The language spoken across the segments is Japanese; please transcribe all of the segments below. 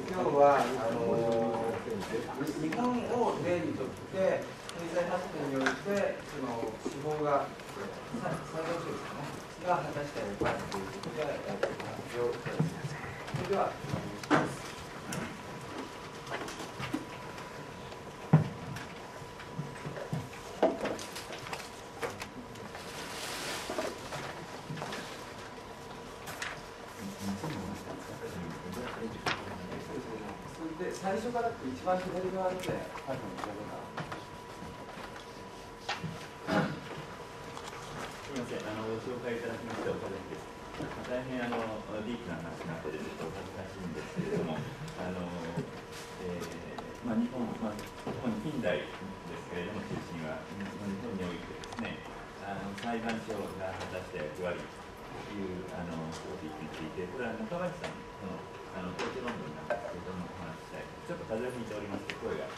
今日は日本を例にとって経済発展においてその司法が裁判所ですねが果たした役割ということで発表いたします。それではお願いします。最初から一番左側で、 すみません、ご紹介いただきましておかげです。大変ディープな話になっていると恥ずかしいんですけれども、日本、特に近代ですけれども、中心は日本においてですね、裁判所が果たした役割というトピックについて、これは中林さんの東京論文なんですけれども、お話ししたい。ちょっと風が吹いておりまして、声が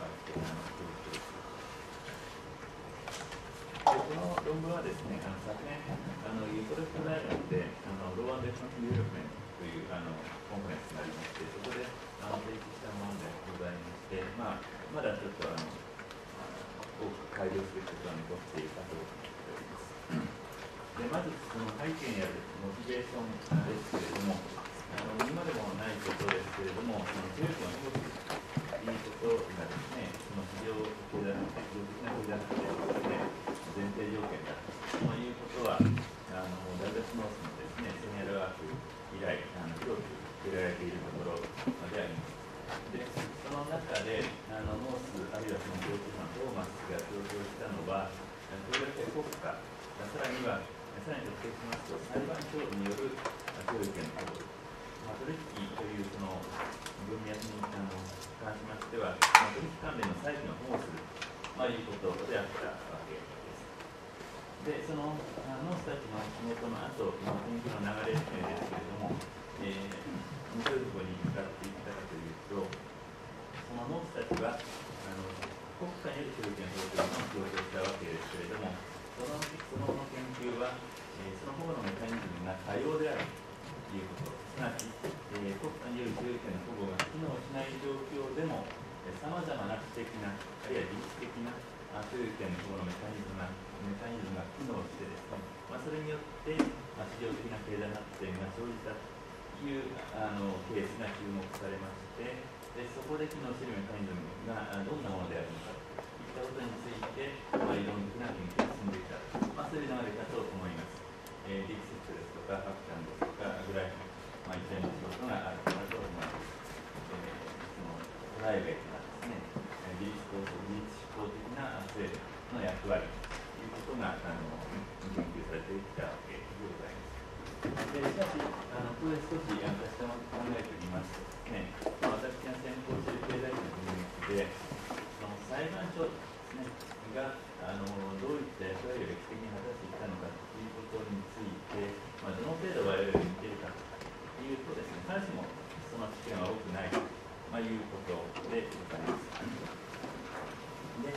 この論文はですね、昨年、ユートレスト大学でローアンデーションディベロップメントというコンファレンスがありまして、そこで提出したものでございまして、まだちょっと多く改良すべきことは残っているかと思っております。でまず、その背景にあるモチベーションですけれども、今でもないことですけれども、強くは保護するということがですね、その市場経済的な経済発展ですね、前提条件だということは、ダグラス・ノースのですね、セニアルワーク以来、広く触れられているところであります。で、その中で、ノース、あるいはそのジョージ・トーマスが強調したのは、それだけ国家、さらに特定しますと、裁判所による教育権の保護。取引というその文脈に関しましては、取引関連の債権を保護するということであったわけです。で、そのノースたちの仕事の後の研究の流れですけれども、どういうところに向かっていったかというと、そのノースたちは国家による所有権保護というのを強調したわけですけれども、その研究は、その保護のメカニズムが多様であるということ、すなわち、国家による所有権の保護が機能しない状況でも、さまざまな私的な、あるいは自律的な所有権の保護のメカニズムが機能してですね、それによって市場的な経済発展が生じたというケースが注目されまして、そこで機能しているメカニズムがどんなものであるのかといったことについて、理論的な研究が進んでいた、そういう流れかと思います。ディクシットですとか、ファクションですとかぐらい、一連の仕事があるかなと思います。そのプライベートなですね、自律思考的な制度の役割ということが研究されてきたわけでございます。しかし、ここで少し私ども考えてみますとですね、私が専攻している経済学の分野で、その裁判所ですね、がどういった役割を歴史的に果たしてきたのかということについて、どの程度我々が見ているかというとですね、必ずしもその知見は多くないということでございます。で、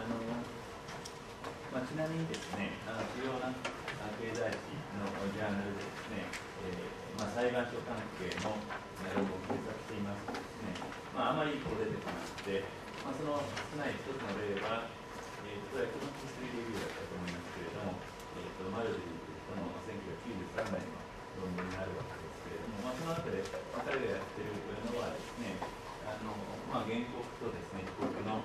ちなみにですね、主要な経済誌のジャーナルでですね、裁判所関係の論文を検索していますとですね、あまりこう出てこなくて、その少ない一つの例は、これはエコノミクスリビューだったと思いますけれども、マルディとの1993年の論文があるわけですけれども、その中で彼がやっているのはですね、原告とですね、被告の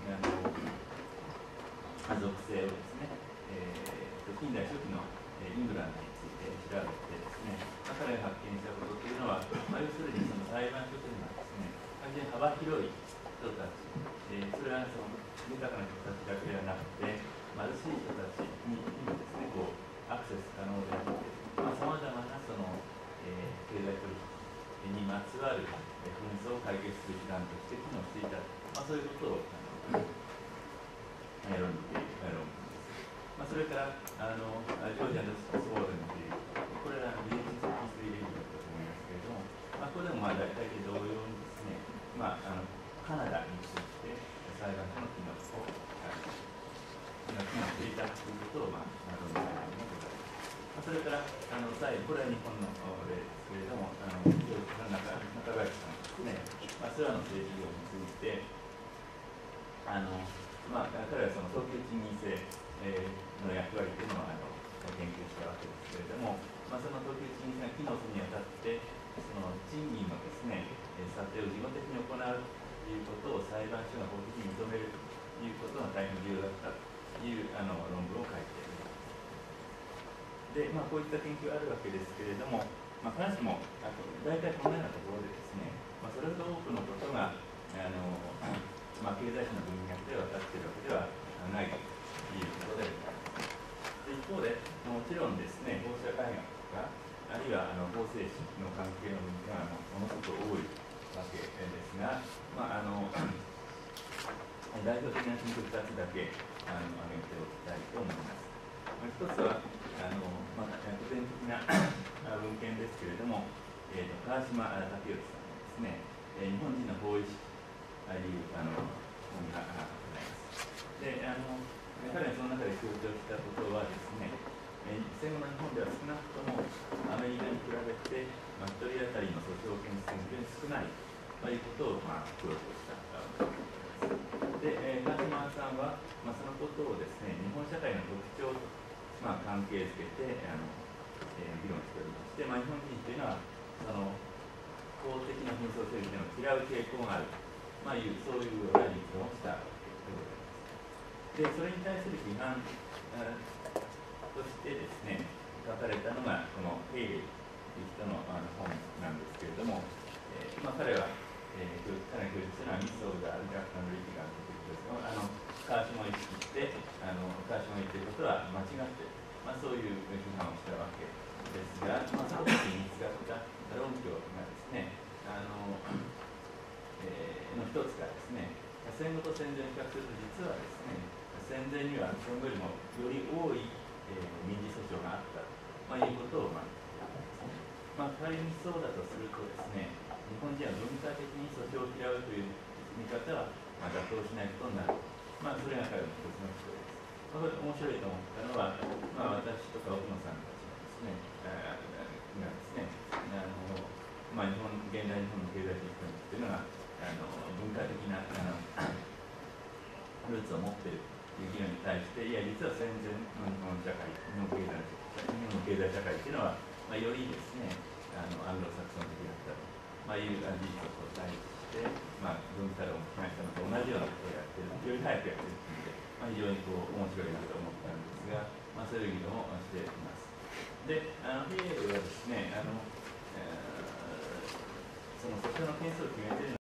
属性をですね、近代初期のイングランドについて調べてですね、彼が発見したことというのは、要するにその裁判所というのはですね、非常に幅広い人たち、それはその豊かな人たちだけではなくて、貧しい人たちにもですね、アクセス可能であって、さまざまなその、経済取引にまつわる紛争を解決する手段として機能していた、そういうことを論じている論文です。それからジョージアのスウォーデンという、これはビジネスピースリリーグだったと思いますけれども、これでも大体同様にですね、カナダについて裁判所の機能を機能していたということを論じたものでございます。それから最後、これは日本の例ですけれども、中林さんですね、それらの政治業について、彼はその等級賃金制の役割というのを研究したわけですけれども、その等級賃金制が機能するにあたって、その賃金のですね、査定を事後的に行うということを裁判所が法的に認めるということが大変重要だったという論文を書いています。で、こういった研究があるわけですけれども、必ずしも大体このようなところでですね、それほど多くのことが経済史の文脈で分かっているわけではないということであります。で一方で、もちろんですね、法社会学とか、あるいは法制史の関係の文献がものすごく多いわけですが、代表的な研究2つだけ挙げておきたいと思います。一つは古典的な文献ですけれども、川島武義さんのですね、日本人の法意識という本がございます。で、彼はその中で強調したことはですね、戦後の日本では少なくともアメリカに比べて、1人当たりの訴訟件数が非常に少ないということを強調したわけです。で、川島さんは、そのことをですね、日本社会の特徴と、関係づけて議論しておりまして、日本人というのは、その法的な紛争整理での嫌う傾向があるという、そういうような実論をしたわけでございます。で、それに対する批判としてですね、書かれたのが、このヘイレイという人の本なんですけれども、彼は、彼が教授するのはミス・オブ・ザ・アルガフ・アナリティカルということですが、川島を意識して、川島が言っていることは間違っている、そういう批判をしたわけですが、その時に見つかった論拠がですね、の一つがですね、戦後と戦前を比較すると、実はですね、戦前には戦後よりもより多い、民事訴訟があったと、いうことを言っているわけです。仮にそうだとするとですね、日本人は文化的に訴訟を嫌うという見方は妥当しないことになる。それが彼の一つの主張です。これ面白いと思ったのは、私とか奥野さんたちがですね、日本現代日本の経済システムというのが文化的なルーツを持っているという議論に対して、いや、実は戦前の日本社会、日本経済社会というのは、よりですね、アングロサクソン的だったという事実を対立して、文化論を批判したのと同じようなことをやっている、より早くやっているので、非常に面白いなと思ったんですが、そういう議論をしています。で、ヘーゲルはですね、その訴訟の件数を決め